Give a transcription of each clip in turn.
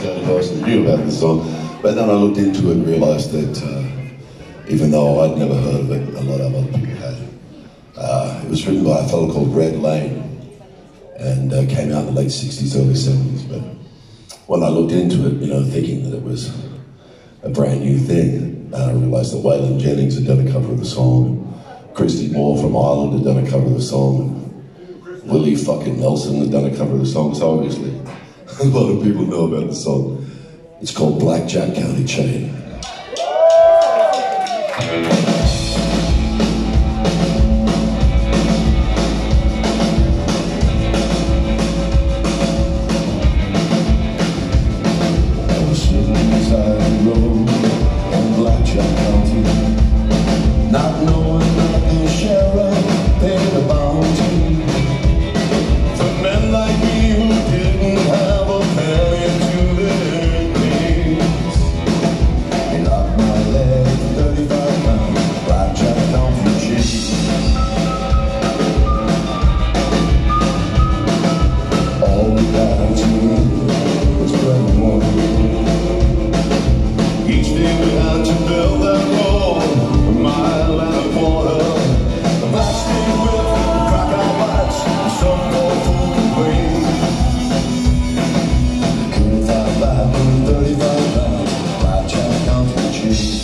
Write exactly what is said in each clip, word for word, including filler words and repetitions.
the only person who knew about the song. But then I looked into it and realised that uh, even though I'd never heard of it, a lot of other people had. Uh, it was written by a fellow called Red Lane and uh, came out in the late sixties, early seventies. But when I looked into it, you know, thinking that it was a brand new thing, uh, I realised that Waylon Jennings had done a cover of the song, Christy Moore from Ireland had done a cover of the song, and Willie fucking Nelson had done a cover of the song, so obviously a lot of people know about the song. It's called Blackjack County Chain. I was sitting beside the road in Blackjack County, not knowing that the sheriff paid a bounty for men like me who didn't have a penny to their names. He knocked my leg for thirty-five pounds, Blackjack County chain. All we got to do was bread and water. Each day we had to build that road, a mile and a quarter. The black stayed with, crack our backs, and some more fool can wait. Couldn't fight back with thirty-five pounds, Blackjack County chain.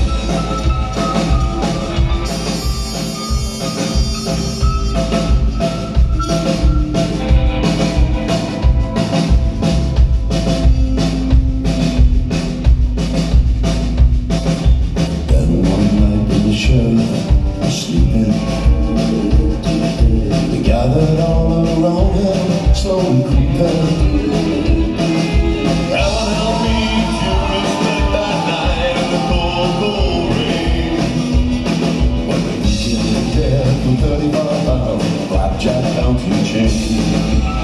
Gathered all around him, slowly creeping. Heaven help me to respect that night in the cold, cold rain. When the weekend dead for thirty-five pounds, Blackjack County chain.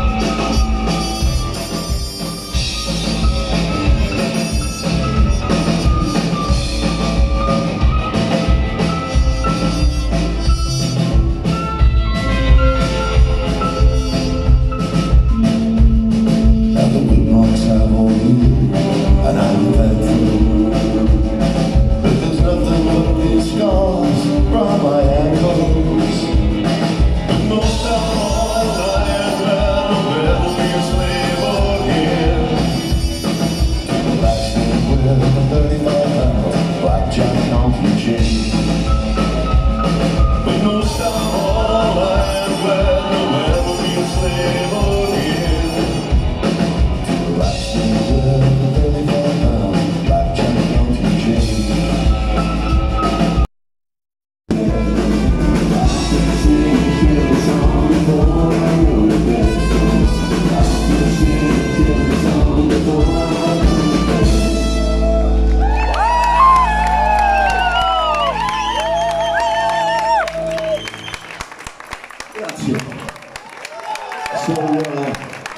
So, uh,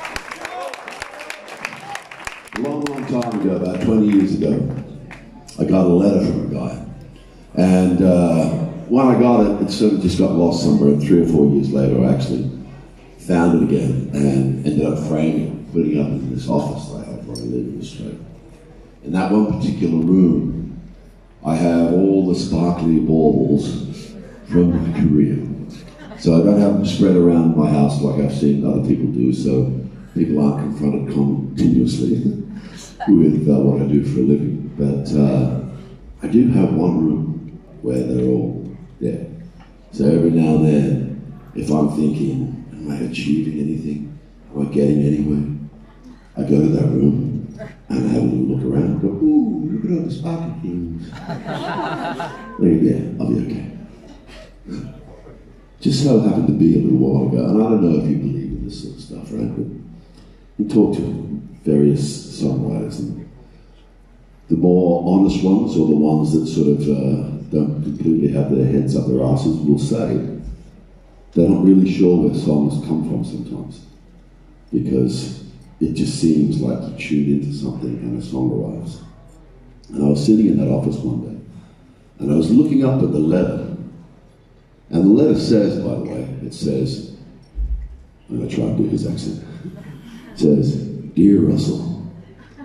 a long, long time ago, about twenty years ago, I got a letter from a guy. And uh, when I got it, it sort of just got lost somewhere. And three or four years later, I actually found it again and ended up framing it, putting it up in this office that I have where I live in Australia. In that one particular room, I have all the sparkly baubles from my career. So I don't have them spread around my house like I've seen other people do, so people aren't confronted continuously with uh, what I do for a living. But uh, I do have one room where they're all there. So every now and then, if I'm thinking, am I achieving anything? Am I getting anywhere? I go to that room and I have a little look around and go, ooh, look at all the sparkly things. Yeah, I'll be okay. Just so it happened to be a little while ago, and I don't know if you believe in this sort of stuff, right? But you talk to various songwriters, and the more honest ones, or the ones that sort of uh, don't completely have their heads up their asses, will say they're not really sure where songs come from sometimes, because it just seems like you tune into something and a song arrives. And I was sitting in that office one day, and I was looking up at the letter. And the letter says, by the way, it says, I'm going to try and do his accent. It says, Dear Russell,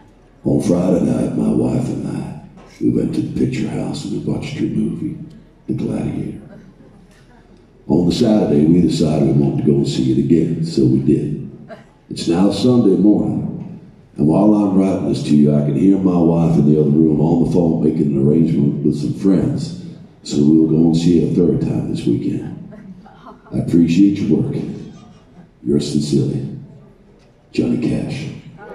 On Friday night, my wife and I, we went to the Picture House and we watched your movie, The Gladiator. On the Saturday, we decided we wanted to go and see it again, so we did. It's now Sunday morning, and while I'm writing this to you, I can hear my wife in the other room on the phone making an arrangement with some friends, so we'll go and see it a third time this weekend. I appreciate your work. Yours sincerely, Johnny Cash.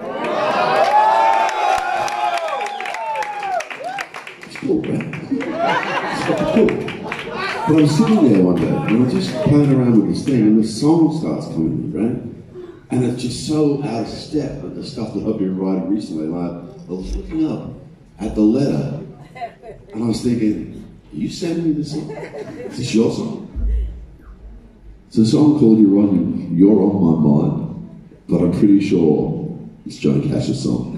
It's cool, right? It's cool. But I was sitting there one day, and I was just playing around with this thing, and the song starts coming in, right? And it's just so out of step with the stuff that I've been writing recently. Like, I was looking up at the letter, and I was thinking, you sending me this song? Is this your song? It's a song called You're On, You're On My Mind, but I'm pretty sure it's Johnny Cash's song.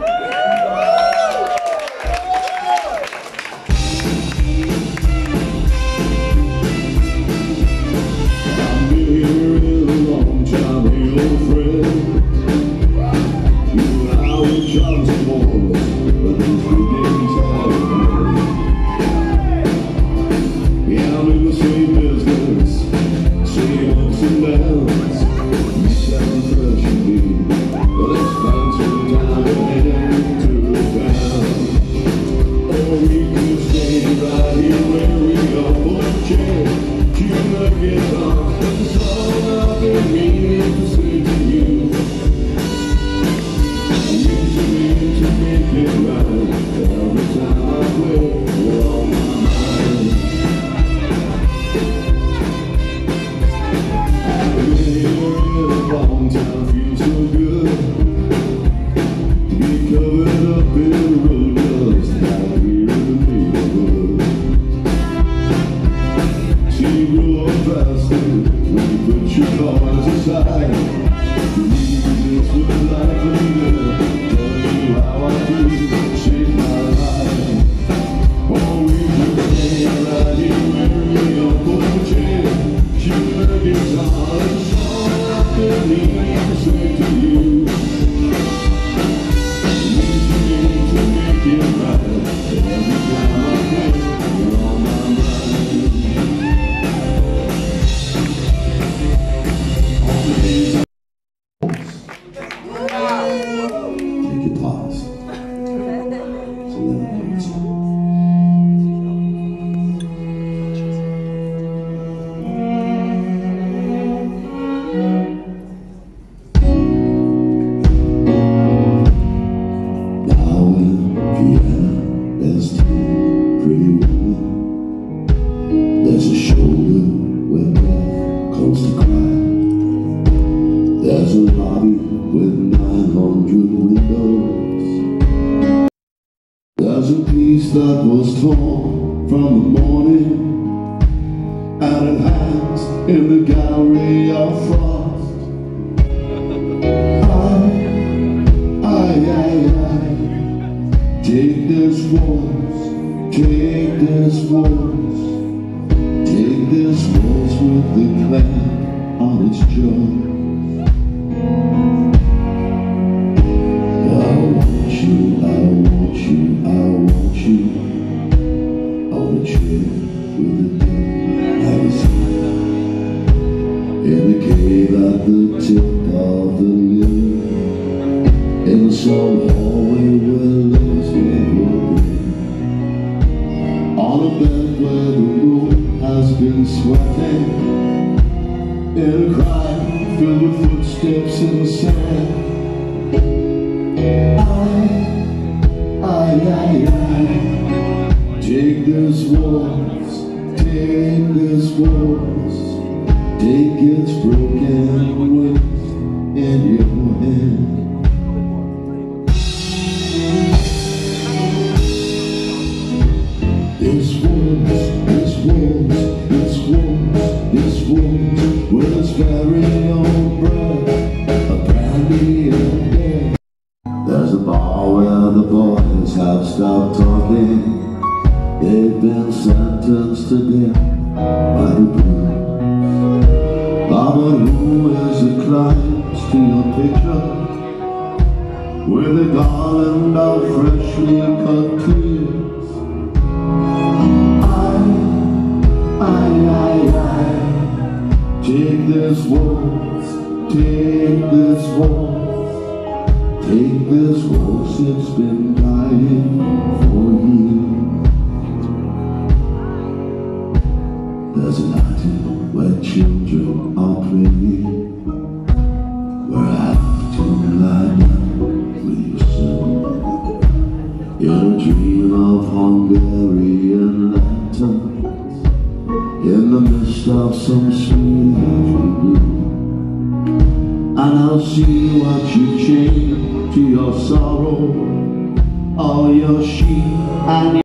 That was torn from the morning, and it hangs in the gallery of frost. I, I, I, I, take this waltz, take this waltz, take this waltz with the clan on its jaw. I want you, I want you, I want you on a trip with a dead magazine in the cave at the tip of the lily, in some hallway where lesbian will be, on a bed where the room has been sweating, in a crowd filled with footsteps in the sand. I, I, I, take this waltz, take this waltz, take its broken wings in your hand. This waltz, this waltz, this waltz, this waltz, with its very own breath, a brandy and death. There's a bar where the boys have stopped talking. They've been sentenced to death by the blues. Ah, but who is it climbs to your picture? with a garland of freshly cut tears. I, I, I, I take this waltz, take this waltz, take this waltz, it's been dying for years. There's a night where children are playing, where I have to lie down with you soon, in a dream of Hungarian lanterns, in the midst of some sweet afternoon. And I'll see what you chain to your sorrow, all your sheep and